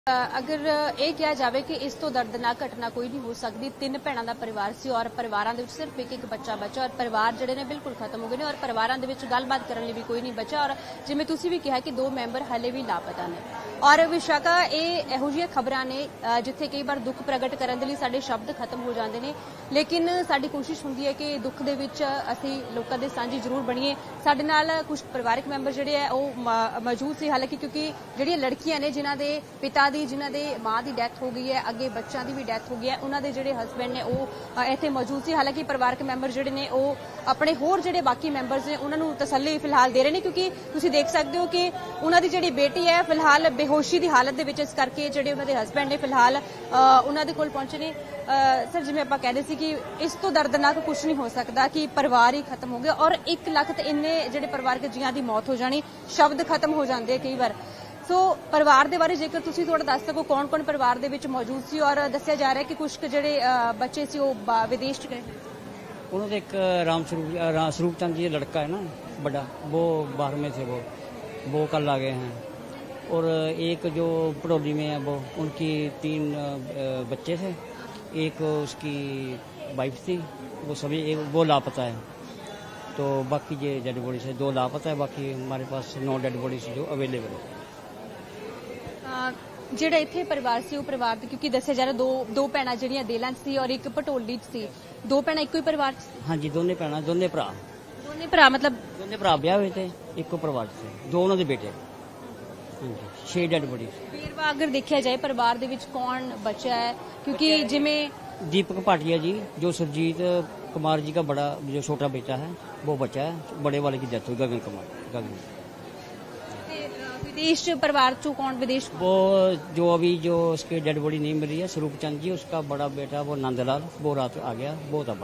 अगर ये कहा जाए कि इस तो दर्दनाक घटना कोई नहीं हो सकती। तीन भैनों का परिवार सी और परिवारों के सिर्फ एक बच्चा बचा और परिवार जिहड़े ने बिल्कुल खत्म हो गए और परिवारों के गलबात करने लिए भी कोई नहीं बचा और जिवें तुसीं भी कहा कि दो मैंबर हाले भी लापता ने। और विशाखा ये इहो जिहियां खबरां ने जिथे कई बार दुख प्रगट करने के लिए साडे शब्द खत्म हो जाते हैं, लेकिन साडी कोशिश हुंदी है कि दुख दे विच असीं लोकां दे सांझी जरूर बणीए। साडे नाल कुछ परिवारक मैंबर जिहड़े है वो मौजूद सी, हालांकि क्योंकि जिहड़ियां लड़कियां ने जिन्हां दे पिता दी जिन्हां दे मां दी डैथ हो गई है, अगे बच्चों की भी डैथ हो गई है, उन्होंने जिहड़े हसबैंड ने वो इत्थे मौजूद सी। हालांकि परिवारक मैंबर जिहड़े ने वो अपने होर जिहड़े बाकी मैंबर्स ने उन्होंने तसल्ली फिलहाल दे रहे हैं, क्योंकि तुसीं देख सकते हो कि उन्होंने जिहड़ी बेटी है फिलहाल बेहोशी की हालत दे विच, इस करके जिहड़े उन्होंने हसबैंड ने फिलहाल उन्होंने कोल पहुंचे ने। सर जिवें आपां कहदे सी कि इस तो दर्दनाक कुछ नहीं हो सकता कि परिवार ही खत्म हो गया और 1 लाख ते इन्ने जिहड़े परिवारक जीआं दी मौत हो जानी, शब्द खत्म हो जाते कई बार। सो परिवार के बारे जेकर तुसीं थोड़ा दस सको कौन कौन परिवार दे विच मौजूद सी और दस्सिया जा रहा है कि कुछ जिहड़े बच्चे सी वो विदेश च गए। उन्होंने एक स्वरूप चंद जी लड़का है ना बड़ा, वो बाहर में थे, वो कल आ गए हैं। और एक जो पटौली में है वो उनकी 3 बच्चे थे, एक उसकी वाइफ थी, वो सभी वो लापता है। तो बाकी ये डेड बॉडी से 2 लापता है, बाकी हमारे पास 9 डेड बॉडी से जो अवेलेबल है। ਜਿਹੜਾ ਇੱਥੇ ਪਰਿਵਾਰ ਸੀ ਉਹ ਪਰਿਵਾਰ ਦੇ क्योंकि दस्सिया जा रहा दो भैणां ਜਿਹੜੀਆਂ ਦੇਲਾਂ 'ਚ ਸੀ और एक पटोली 'ਚ ਸੀ। 2 ਭੈਣਾਂ ਇੱਕੋ ਹੀ ਪਰਿਵਾਰ 'ਚ? ਹਾਂਜੀ ਦੋਨੇ ਭੈਣਾਂ, ਦੋਨੇ ਭਰਾ मतलब ਦੋਨੇ ਭਰਾ ਵਿਆਹ ਹੋਏ थे, ਇੱਕੋ ਪਰਿਵਾਰ 'ਚ ਸੀ, 2 ਉਹਨਾਂ ਦੇ ਬੇਟੇ। ਹਾਂਜੀ 6 ਡੈਡ ਬੋਡੀ। ਵੇਰਵਾ अगर देखा जाए परिवार ਦੇ ਵਿੱਚ कौन बचा है, क्योंकि जिवें दीपक भाटिया जी जो सुरजीत कुमार जी का बड़ा जो छोटा बेटा है वो बचा है, बड़े वाले की डेथ हुई गगन कुमार गगन। विदेश परिवार चो कौन विदेश? वो जो अभी जो उसकी डेड बॉडी नहीं मिली है स्वरूप चंद जी, उसका बड़ा बेटा वो नंदलाल, वो रात आ गया, वो तबाह।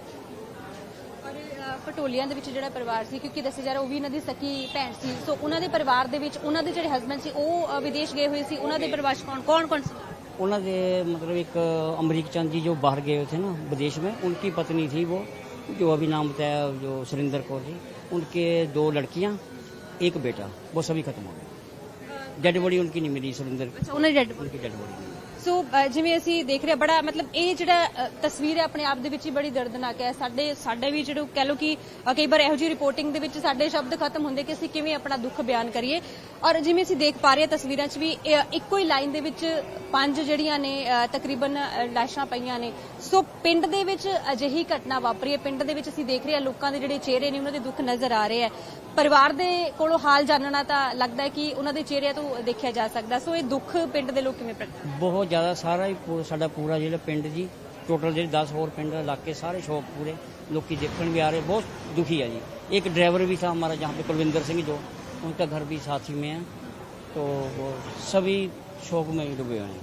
पटोलियां दे विच जिहड़ा परिवार सी, क्योंकि दस्सिया जा रहा वो भी इन्हां दी सकी भैन सी, सो उन्हां दे परिवार दे विच उन्हां दे जिहड़े हसबैंड सी वो विदेश गए हुए सी, उन्हां दे परिवार च कौन सी? उन्हां दे मतलब एक अमरीक चंद जी जो बाहर गए हुए थे ना विदेश में, उनकी पत्नी थी वो जो अभी नाम बताया जो सुरेंद्र कौर जी, उनके 2 लड़कियां, एक बेटा, वो सभी खत्म हो गए। डेड बॉडी उनकी नहीं मिली सुरेंद्र, उन्हें डेड बॉडी। सो जिवें असीं देख रहे बड़ा मतलब ये जिहड़ा तस्वीर है अपने आप दे विच ही बड़ी दर्दनाक है। साडे भी जिहड़े कह लो कि कई बार इहो जी रिपोर्टिंग दे विच साडे शब्द खत्म हुंदे कि असीं किवें अपना दुख बयान करिए। और जिवें असीं देख पा रहे हैं तस्वीरां च भी इक्को ही लाइन दे विच 5 जिहड़ियां ने तकरीबन लाशां पईयां ने। सो पिंड दे विच अजिही घटना वापरी है, पिंड दे विच असीं देख रहे हैं लोकां दे जिहड़े चेहरे ने उन्हां दे दुख नज़र आ रहे हैं। परिवार दे कोलों हाल जानना तो लगता है कि उन्हां दे चेहरे तो देखा जा सकता। सो ये दुख पिंड दे लोग किवें बहुत ज्यादा सारा ही साडा पूरा जिहड़ा पिंड जी टोटल जिहड़े 10 होर पिंड इलाके सारे शौक पूरे लोग देखने भी आ रहे, बहुत दुखी है जी। एक ड्राइवर भी था हमारा जहाँ पे कुलविंदर सिंह, जो उनका घर भी साथ ही में है, तो वो सभी शौक में डूबे हुए हैं।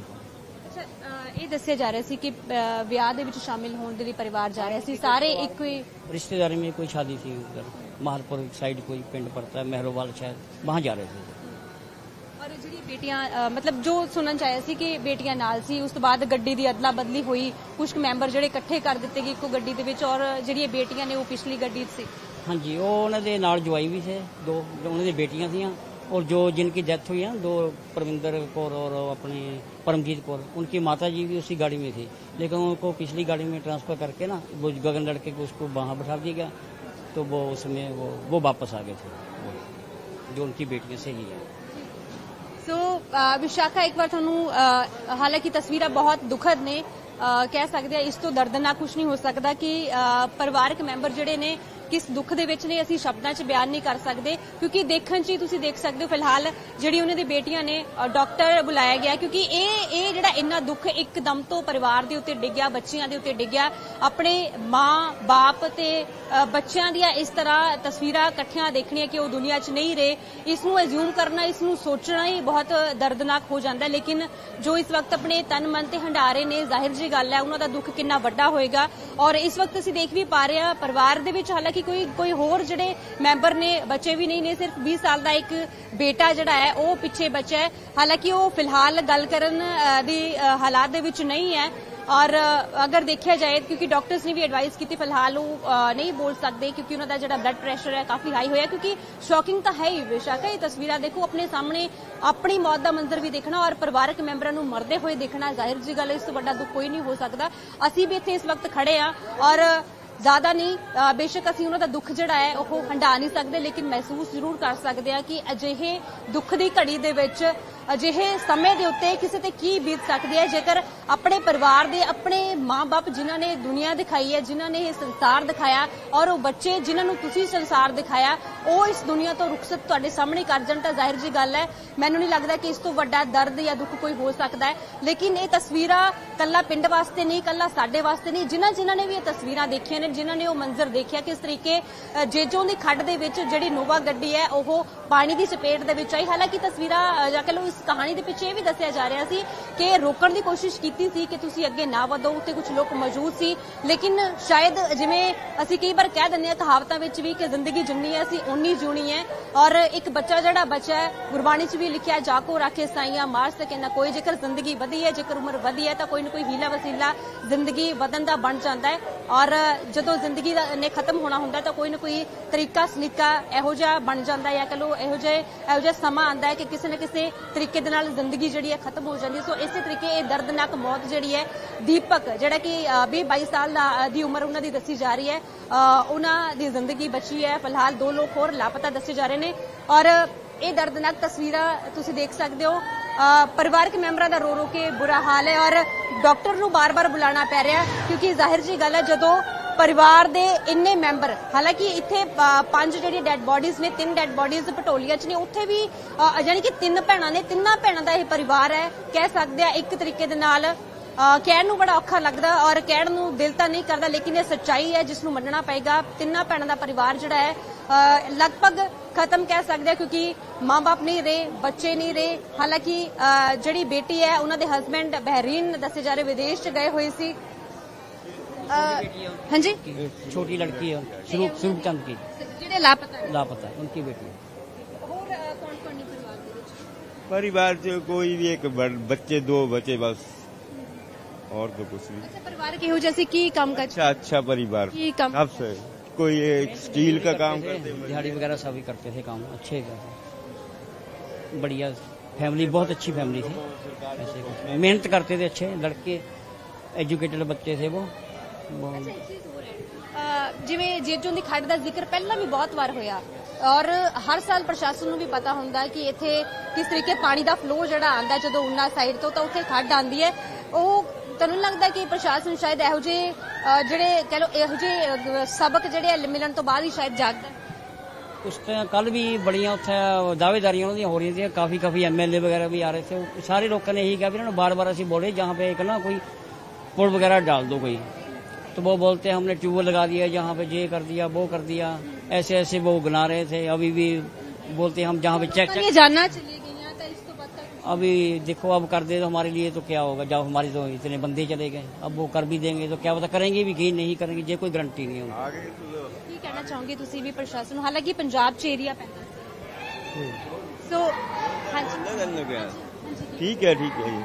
ये दस्सिया जा रहा सी कि विआह दे विच शामिल होने दे परिवार जा रहे सी, सारे एक ही रिश्तेदारी में कोई शादी थी उधर माहरपुर साइड कोई पिंड पड़ता है मेहरोवाल शायद, वहाँ जा रहे थे। और जिहड़ी बेटियां मतलब जो सुनन चाहे सी कि बेटियां नाल सी, उस तो बाद गड्डी दी अदला बदली हुई, कुछ मैंबर जिहड़े इकट्ठे कर दिते गए इक्को गड्डी दे विच और जिहड़ियां बेटियां ने वो पिछली गड्डी सी। हाँ जी वो उन्होंने दे नाल जवाई भी थे, 2 उन्होंने बेटियां थी और जो जिनकी डेथ हुई है 2 परविंदर कौर और अपनी परमजीत कौर, उनकी माता जी भी उसी गाड़ी में थी, लेकिन उनको पिछली गाड़ी में ट्रांसफर करके ना वो गगन लड़के को उसको वहाँ बैठा दिया गया, तो वो उसमें वो वापस आ गए थे जो उनकी बेटियां से ही है। सो विशाखा एक बार थानू हालांकि तस्वीरें बहुत दुखद ने, कह सकते हैं इस तो दर्दनाक कुछ नहीं हो सकता कि परिवारक मैंबर जिहड़े ने किस दुख दे विच ने असीं शब्दां च बयान नहीं कर सकते, क्योंकि देखण च ही तुसीं देख सकते हो फिलहाल जिहड़ी उन्हां दी बेटियां ने डॉक्टर बुलाया गया, क्योंकि ये जिहड़ा इन्ना दुख एकदम तो परिवार दे उत्ते डिग्गिया, बच्चियां दे उत्ते डिग्गिया, अपने मां बाप ते बच्चियां दियां इस तरह तस्वीरां इकट्ठियां देखणियां कि वो दुनिया च नहीं रहे, इसनूं अज्यूम करना, इसनूं सोचना ही बहुत दर्दनाक हो जाता है। लेकिन जो इस वक्त अपने तन मन ते हंडारे ने, जाहिर जी गल है उन्हां दा दुख कितना वड्डा होएगा। और इस वक्त असीं देख भी पा रहे हैं परिवार दे विच हालांकि कोई होर जिहड़े मैंबर ने बच्चे भी नहीं ने, सिर्फ 20 साल का एक बेटा जिहड़ा है वो पिछे बचा है। हालांकि वो फिलहाल गल करन दी हालात दे विच नहीं है और अगर देखा जाए क्योंकि डॉक्टर्स ने भी एडवाइस की फिलहाल वो नहीं बोल सकते क्योंकि उन्होंने जो ब्लड प्रेशर है काफी हाई होया क्योंकि शॉकिंग तो है ही बेशक ये तस्वीर देखो अपने सामने अपनी मौत का मंजर भी देखना और परिवारक मैंबरों को मरते हुए देखना जाहिर जी गल इस तो बड़ा दुख कोई नहीं हो सकता। असी भी इत्थे इस वक्त खड़े हाँ और ज्यादा नहीं बेशक असीं उन्हां दा दुख जिहड़ा है वो हंडा नहीं सकते लेकिन महसूस जरूर कर सकते हैं कि अजिहे दुख की घड़ी दे विच अजिहे समय के उत्ते किसी ते की बीत सकती है जेकर अपने परिवार दे अपने माँ बाप जिन्हां ने दुनिया दिखाई है जिन्हां ने संसार दिखाया और वो बच्चे जिन्हां तुसीं संसार दिखाया वो इस दुनिया तो रुखसत तुहाडे सामने कर जाण तां जाहिर जी गल है मैनूं नहीं लगता कि इस तो वड्डा दर्द या दुख कोई हो सकता है। लेकिन ये तस्वीरां कल्ला पिंड वास्ते नहीं कल्ला साडे वास्ते नहीं जिन्हां ने भी ये तस्वीरां देखियां ने जिन्हां ने वो मंजर देखिया किस तरीके जेजों की खड्ड दे विच जिहड़ी नोवा गड्डी है वो पानी की चपेट दे विच आई। हालांकि तस्वीरां जा कह लो इस कहानी के पिछे भी दसिया जा रहा सी कि रोकण की कोशिश की सी कि तुसीं अगे ना वधो उत्ते कुछ लोग मौजूद सी लेकिन शायद जिवें असीं कई बार कह दिंदे हां कहावतां विच भी कि जिंदगी जिन्नी है असीं उन्नी जीनी है और एक बच्चा जिहड़ा बच्चा है गुरबाणी च भी लिखिया जाको राखे साईयां मार सके ना कोई जेकर जिंदगी वधी है जेकर उम्र वधी है तो कोई ना कोई हीला वसीला जिंदगी वधन का बन जाता है और जदों जिंदगी ने खत्म होना हुंदा तो कोई ना कोई तरीका सलीका इहो जिहा बन जाता है या कह लो इहो जिहा समा आंदा है कि किसी न किसी तरीके दे नाल जिंदगी जिहड़ी है खत्म हो जाती है। सो इस तरीके ये दर्दनाक मौत जिहड़ी है दीपक जिहड़ा कि 20-22 साल दी उम्र उन्हां दी दसी जा रही है उन्हां दी जिंदगी बची है। फिलहाल 2 लोग होर लापता दसे जा रहे हैं और ये दर्दनाक तस्वीरां तुसीं देख सकते हो परिवारक मैंबरां दा रो रो के बुरा हाल है और डॉक्टर नूं बार-बार बुलाना पै रहा क्योंकि जाहिर जी गल है जदों परिवार दे इन्ने मैंबर हालांकि इत्थे 5 जिहड़ी डैड बॉडीज ने 3 डैड बॉडीज पटोलिया च ने उत्थे भी यानी कि 3 भैणां ने 3 भैणां दा यह परिवार है कह सकते हैं एक तरीके दे नाल कहण नूं बड़ा औखा लगदा और कहण नूं दिल तां नहीं करदा लेकिन यह सच्चाई है जिसनूं मनना पेगा 3 भैणां दा परिवार जिहड़ा है लगभग खत्म कह सकते हैं क्योंकि माँ बाप नहीं रहे बच्चे नहीं रहे। हालांकि जिहड़ी बेटी है उन्हां दे हसबैंड बहरीन दसे जा रहे विदेश च गए हुए सी। हाँ जी छोटी लड़की है स्वरूप चंद की जिहड़े लापता उनकी बेटी और कौन परिवार से कोई भी एक बच्चे 2 बच्चे बस और तो कुछ नहीं। अच्छा परिवार के हो जैसे की काम का अच्छा परिवार सबसे कोई एक स्टील का काम करते दिहाड़ी वगैरह सभी करते थे काम अच्छे बढ़िया फैमिली बहुत अच्छी फैमिली थी ऐसे मेहनत करते थे अच्छे लड़के एजुकेटेड बच्चे थे वो जिवें जेजों की खड्ड का जिक्र पहला भी बहुत बार होया और हर साल प्रशासन को भी पता होंदा कि इत्थे किस तरीके पानी का फ्लो जिहड़ा आंदा जदों उन्ना साइड तो उत्थे खड्ड आंदी है वो तैनूं लगदा कि प्रशासन शायद इहो जिहे जिहड़े कह लो इहो जिहे सबक जिहड़े मिलण तो बाद ही शायद जागदा उस कल भी बड़िया उत्थे दावेदारियां उन्होंने हो रही थी काफी MLA वगैरह भी आ रहे थे सारे लोगों ने यही कहा भी बार बार असीं बोले जहाँ पे एक ना कोई पुल वगैरह डाल दो कोई तो वो बोलते हैं हमने ट्यूबवेल लगा दिया जहाँ पे ये कर दिया वो कर दिया ऐसे ऐसे वो गिना रहे थे। अभी भी बोलते हैं हम जहाँ पे चेक जानना चली गई अभी देखो अब कर दे तो हमारे लिए तो क्या होगा जब हमारे तो इतने बंदे चले गए अब वो कर भी देंगे तो क्या पता करेंगे भी कि नहीं करेंगे ये कोई गारंटी नहीं है। की कहना चाहूंगी तुसी भी प्रशासन हालांकि पंजाब च एरिया पैंदा सो ठीक है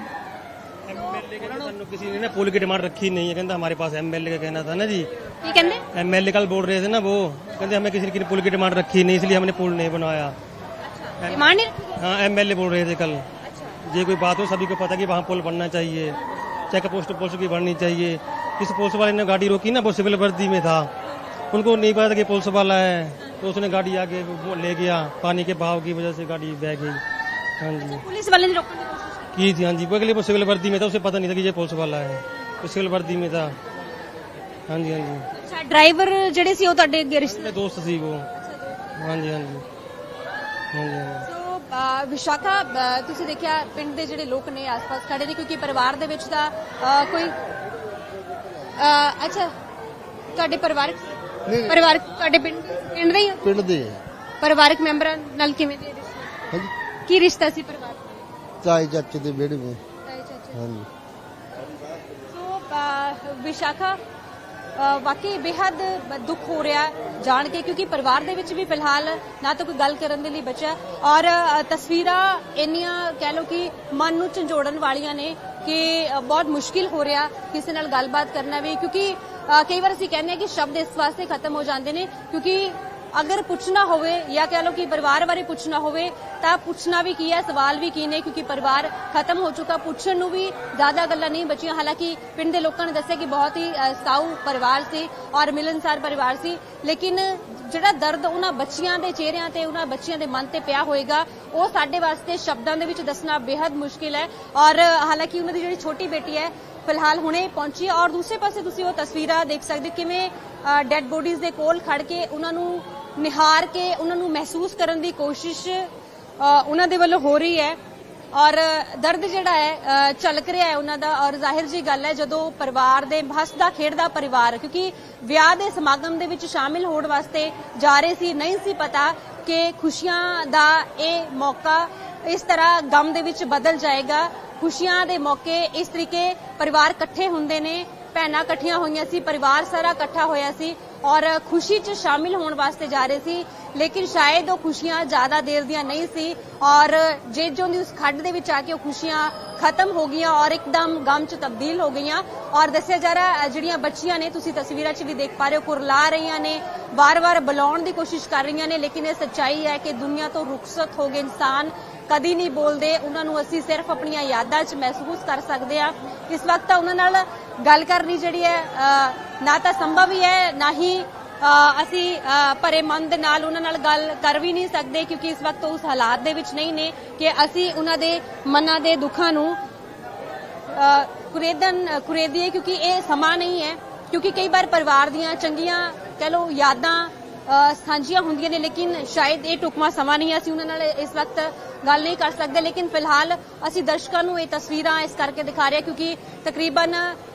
किसी ने ना पुल की डिमांड रखी नहीं है कहता हमारे पास MLA का कहना था ना जी MLA कल बोल रहे थे ना वो कहते हमें किसी ने पुल की डिमांड रखी नहीं इसलिए हमने पुल नहीं बनवाया। हाँ MLA बोल रहे थे कल ये कोई बात हो सभी को पता कि वहाँ पुल बनना चाहिए चेक पोस्ट पुलिस की बननी चाहिए। किस पुलिस वाले ने गाड़ी रोकी ना वो सिविल वर्दी में था उनको नहीं पता था कि पुलिस वाला है तो उसने गाड़ी आगे ले गया पानी के बहाव की वजह से गाड़ी बह गई। हाँ जी पुलिस वाले ने रोकने की थी हाँ जी वो अगले वो सिविल वर्दी में था उसे पता नहीं था कि ये पुलिस वाला है वो सिविल वर्दी में था। हाँ जी अच्छा ड्राइवर ਜਿਹੜੇ ਸੀ ਉਹ ਤੁਹਾਡੇ ਅੱਗੇ ਰਿਸ਼ਤੇ ਦੋਸਤ ਸੀ वो। हाँ जी ਵਿਸ਼ਾਖਾ ਤੁਸੀਂ ਦੇਖਿਆ ਪਿੰਡ ਦੇ ਜਿਹੜੇ ਲੋਕ ਨੇ ਆਸ-ਪਾਸ ਖੜੇ ਨੇ ਕਿਉਂਕਿ ਪਰਿਵਾਰ ਦੇ ਵਿੱਚ ਤਾਂ ਕੋਈ ਅੱਛਾ ਤੁਹਾਡੇ ਪਰਿਵਾਰਕ ਤੁਹਾਡੇ ਪਿੰਡ ਦੇ ਪਰਿਵਾਰਕ ਮੈਂਬਰਾਂ ਨਾਲ ਕਿਵੇਂ ਦੇ ਰਿਸ਼ਤੇ ਕੀ ਰਿਸ਼ਤਾ ਸੀ ਪਰਿਵਾਰ ਤਾਏ ਚਾਚੇ ਦੇ ਵਿਹੜੇ ਵਿੱਚ ਹਾਂਜੀ ਸੋ ਵਿਸ਼ਾਖਾ ਵਾਕਈ ਬੇहद ਦੁੱਖ ਹੋ ਰਿਹਾ ਜਾਣ ਕੇ, ਕਿਉਂਕਿ ਪਰਿਵਾਰ ਦੇ ਵਿੱਚ ਵੀ ਫਿਲਹਾਲ ਨਾ ਤਾਂ ਕੋਈ ਗੱਲ ਕਰਨ ਦੇ ਲਈ ਬਚਿਆ ਔਰ ਤਸਵੀਰਾਂ ਇੰਨੀਆਂ ਕਹਿ ਲਓ ਕਿ ਮਨ ਨੂੰ ਝੰਜੋੜਨ ਵਾਲੀਆਂ ਨੇ ਕਿ ਬਹੁਤ ਮੁਸ਼ਕਿਲ ਹੋ ਰਿਹਾ ਕਿਸੇ ਨਾਲ ਗੱਲਬਾਤ ਕਰਨਾ ਵੀ, ਕਿਉਂਕਿ ਕਈ ਵਾਰ ਅਸੀਂ ਕਹਿੰਦੇ ਹਾਂ ਕਿ ਸ਼ਬਦ ਇਸ ਵਾਸਤੇ ਖਤਮ ਹੋ ਜਾਂਦੇ ਨੇ ਕਿਉਂਕਿ अगर पुछना होवे या कह लो कि परिवार बारे पुछना होवे तां पुछना भी की है, सवाल भी की ने, क्योंकि परिवार खत्म हो चुका, पुछण नूं भी ज्यादा गल्लां नहीं बचियां। हालांकि पिंड दे लोकां ने दस्सिया कि बहुत ही साऊ परिवार सी और मिलनसार परिवार सी, लेकिन जिहड़ा दर्द उन्हां बच्चियां दे चेहरिਆਂ ते उन्हां बच्चियां दे मन ते पिया होएगा ਉਹ ਸਾਡੇ ਵਾਸਤੇ ਸ਼ਬਦਾਂ ਦੇ ਵਿੱਚ ਦੱਸਣਾ बेहद मुश्किल है। और हालांकि उन्हां दी जिहड़ी छोटी बेटी है फिलहाल हुणे पहुंची है और दूसरे पासे तुसीं ਉਹ तस्वीरां देख सकदे किवें ਡੈਡ ਬੋਡੀਜ਼ ਦੇ ਕੋਲ ਖੜ ਕੇ ਉਹਨਾਂ ਨੂੰ ਨਿਹਾਰ ਕੇ ਉਹਨਾਂ ਨੂੰ ਮਹਿਸੂਸ ਕਰਨ ਦੀ ਕੋਸ਼ਿਸ਼ ਉਹਨਾਂ ਦੇ ਵੱਲੋਂ ਹੋ ਰਹੀ ਹੈ ਔਰ ਦਰਦ ਜਿਹੜਾ ਹੈ ਝਲਕ ਰਿਹਾ ਹੈ ਉਹਨਾਂ ਦਾ। ਔਰ ਜ਼ਾਹਿਰ ਜੀ ਗੱਲ ਹੈ ਜਦੋਂ ਪਰਿਵਾਰ ਦੇ ਹੱਸਦਾ ਖੇਡਦਾ ਪਰਿਵਾਰ, ਕਿਉਂਕਿ ਵਿਆਹ ਦੇ ਸਮਾਗਮ ਦੇ ਵਿੱਚ ਸ਼ਾਮਿਲ ਹੋਣ ਵਾਸਤੇ ਜਾ ਰਹੇ ਸੀ, ਨਹੀਂ ਸੀ ਪਤਾ ਕਿ ਖੁਸ਼ੀਆਂ ਦਾ ਇਹ ਮੌਕਾ ਇਸ ਤਰ੍ਹਾਂ ਗਮ ਦੇ ਵਿੱਚ ਬਦਲ ਜਾਏਗਾ। ਖੁਸ਼ੀਆਂ ਦੇ ਮੌਕੇ ਇਸ ਤਰੀਕੇ ਪਰਿਵਾਰ ਇਕੱਠੇ ਹੁੰਦੇ ਨੇ, ਭੈਣਾਂ ਇਕੱਠੀਆਂ ਹੋਈਆਂ ਸੀ, ਪਰਿਵਾਰ ਸਾਰਾ ਇਕੱਠਾ ਹੋਇਆ ਸੀ और खुशी च शामिल होने वास्ते जा रहे सी, लेकिन शायद वो खुशियां ज्यादा देर दियां नहीं सी और जेजों दी उस खड्ड दे विच आके वो खुशियां खत्म हो गईयां और एकदम गम च तब्दील हो गईयां। और दस्सिया जा रहा जिहड़ियां बच्चियां ने तुसीं तस्वीरां च भी देख पा रहे हो कुरला रहीआं ने, बार-बार बुलाउण दी कोशिश कर रहीआं ने, लेकिन ये सच्चाई है कि दुनिया तो रुखसत हो गए इंसान कदी नहीं बोलते, उन्होंने असीं सिर्फ अपनियां यादां च महसूस कर सकते हैं। इस वक्त उन्हां नाल गल करनी जिहड़ी है ना तां संभव ही है, ना ही असीं भरे मन दे नाल उन्हां नाल गल कर भी नहीं सकते, क्योंकि इस वक्त उस हालात दे विच नहीं ने कि असीं उन्हां दे मनां दे दुखां नूं कुरेदीए, क्योंकि ये समा नहीं है। क्योंकि कई बार परिवार दियां चंगियां कह लो यादां ਸਾਂਝੀਆਂ ਹੁੰਦੀਆਂ ਨੇ, लेकिन शायद ये ਢੁਕਵਾਂ ਸਮਾਂ नहीं, ਅਸੀਂ ਉਹਨਾਂ ਨਾਲ इस वक्त गल नहीं कर सकते। लेकिन फिलहाल ਅਸੀਂ ਦਰਸ਼ਕਾਂ ਨੂੰ ਇਹ ਤਸਵੀਰਾਂ ਇਸ ਕਰਕੇ ਦਿਖਾ ਰਹੇ ਕਿਉਂਕਿ ਤਕਰੀਬਨ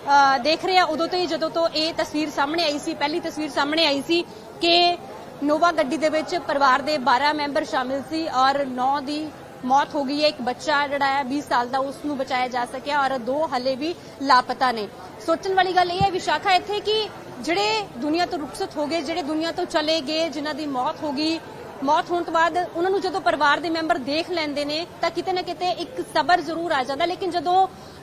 ਦੇਖ ਰਹੇ ਆ ਉਦੋਂ ਤੋਂ ਹੀ ਜਦੋਂ ਤੋਂ ਇਹ ਤਸਵੀਰ ਸਾਹਮਣੇ ਆਈ ਸੀ, ਪਹਿਲੀ ਤਸਵੀਰ ਸਾਹਮਣੇ ਆਈ ਸੀ ਕਿ ਨੋਵਾ ਗੱਡੀ ਦੇ ਵਿੱਚ ਪਰਿਵਾਰ ਦੇ 12 ਮੈਂਬਰ ਸ਼ਾਮਿਲ ਸੀ और 9 ਦੀ मौत हो गई है। एक बच्चा जिहड़ा है 20 साल का उसनूं बचाया जा सकिया और 2 हले भी लापता ने। सोचण वाली गल यह है विशाखा इत्थे कि जिहड़े दुनिया तो रुखसत हो गए, जिहड़े दुनिया तो चले गए, जिन्हां दी मौत हो गई, मौत होने तो बाद उन्हां नूं जदों परिवार दे मैंबर देख लैंदे ने तां किते ना किते एक सबर जरूर आ जांदा, लेकिन जदों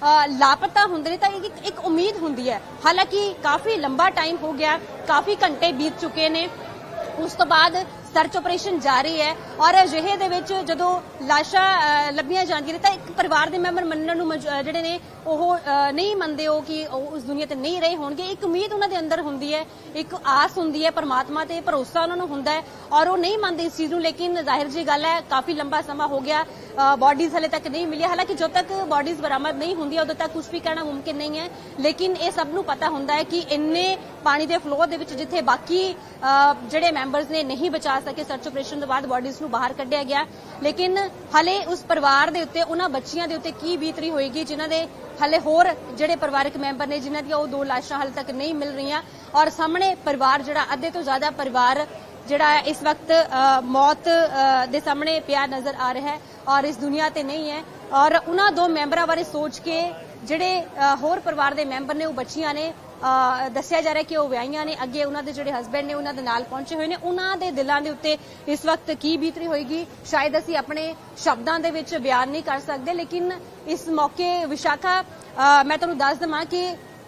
लापता हुंदे ने तां एक उम्मीद हुंदी है। हालांकि काफी लंबा टाइम हो गया, काफी घंटे बीत चुके ने, उस तो बाद सर्च ऑपरेशन जारी है और अजिहे दे विच जदों लाशां लभीआं जांदियां ने तां एक परिवार दे मैंबर मन्नण नूं जिहड़े ने ओह नहीं मंनदे हो कि उस दुनिया ते नहीं रहे होणगे। एक उम्मीद उन्हां दे अंदर हुंदी है, एक आस हुंदी है, परमात्मा ते भरोसा उन्हां नूं हुंदा है और वो नहीं मंनदे इस चीज़ नूं। लेकिन जाहिर जी गल है काफ़ी लंबा समा हो गया, बॉडीज़ हले तक नहीं मिली। हालांकि जो तक बॉडीज़ बरामद नहीं होंदी उदों तक कुछ भी कहना मुमकिन नहीं है, लेकिन ये सब नूं पता हुंदा है कि इन्ने पानी दे फ्लो दे विच जिथे बाकी जिहड़े मैंबरस ने नहीं बचा सके सर्च ऑपरेशन तो बाद बॉडीज़ नूं बाहर कढ़िया गया, लेकिन हले उस परिवार दे उत्ते उन्हां बच्चियां दे उत्ते की बीत रही होएगी जिन्हां दे हले होर जिहड़े परिवारक मैंबर ने जिन्हां दी 2 लाशां हले तक नहीं मिल रही और सामने परिवार जिहड़ा अद्धे तो ज्यादा परिवार जिहड़ा इस वक्त मौत दे सामने पिया नजर आ रहा है और इस दुनिया ते नहीं है। और उन्हां 2 मैंबरां बारे सोच के जिहड़े होर परिवार दे मैंबर ने वो बच्चियां ने दस्सिया जा रहा है कि वो विआहियां ने, अगे उन्हां दे जिहड़े हसबैंड ने उन्हां दे नाल पहुंचे हुए ने, उन्हां दे दिलां दे उत्ते इस वक्त की बीतरी होएगी शायद असीं अपने शब्दां दे विच बयान नहीं कर सकते। लेकिन इस मौके विशाखा मैं तुहानूं दस दवां कि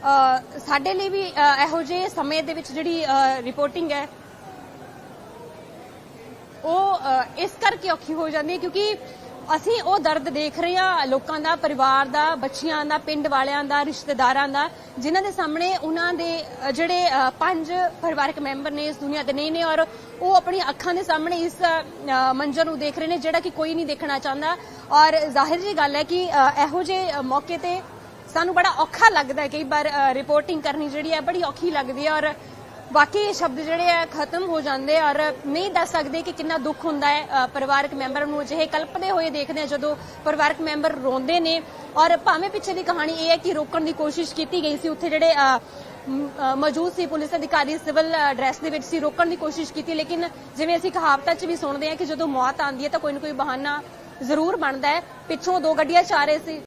साडे लई भी इहो जिहे समय दे विच जिहड़ी रिपोर्टिंग है ਉਹ इस करके औखी हो जाती है क्योंकि ਅਸੀਂ ਉਹ ਦਰਦ ਦੇਖ ਰਹੇ ਹਾਂ ਲੋਕਾਂ ਦਾ, ਪਰਿਵਾਰ ਦਾ, ਬੱਚਿਆਂ ਦਾ, ਪਿੰਡ ਵਾਲਿਆਂ ਦਾ, ਰਿਸ਼ਤੇਦਾਰਾਂ ਦਾ, ਜਿਨ੍ਹਾਂ ਦੇ ਸਾਹਮਣੇ ਉਹਨਾਂ ਦੇ ਜਿਹੜੇ 5 ਪਰਿਵਾਰਕ ਮੈਂਬਰ ਨੇ ਇਸ ਦੁਨੀਆ ਤੇ ਨਹੀਂ ਨੇ ਔਰ ਉਹ ਆਪਣੀ ਅੱਖਾਂ ਦੇ ਸਾਹਮਣੇ ਇਸ ਮੰਜ਼ਰ ਨੂੰ ਦੇਖ ਰਹੇ ਨੇ ਜਿਹੜਾ ਕਿ ਕੋਈ ਨਹੀਂ ਦੇਖਣਾ ਚਾਹੁੰਦਾ। ਔਰ ਜ਼ਾਹਿਰ ਜੀ ਗੱਲ ਹੈ ਕਿ ਇਹੋ ਜਿਹੇ ਮੌਕੇ ਤੇ ਸਾਨੂੰ ਬੜਾ ਔਖਾ ਲੱਗਦਾ ਹੈ, ਕਈ ਵਾਰ ਰਿਪੋਰਟਿੰਗ ਕਰਨੀ ਜਿਹੜੀ ਹੈ ਬੜੀ ਔਖੀ ਲੱਗਦੀ ਹੈ और बाकी शब्द जिहड़े है खत्म हो जाते और नहीं दस सकते कि कितना दुख हुंदा है परिवारक मैंबर नूं अजिहे कल्पदे होए देखदे आ जदों परिवारक मैंबर रोंदे ने। और भावें पिछे दी कहानी ये है कि रोकण दी कोशिश की गई सी, उत्थे जिहड़े मौजूद सी पुलिस अधिकारी सिविल ड्रैस दे विच सी, रोकण दी कोशिश की, लेकिन जिवें असीं कहावतां च भी सुणदे आ कि जदों मौत आंदी है तां कोई ना कोई बहाना जरूर बनदा है। पिछों 2 गड्डियां च आ रहे सी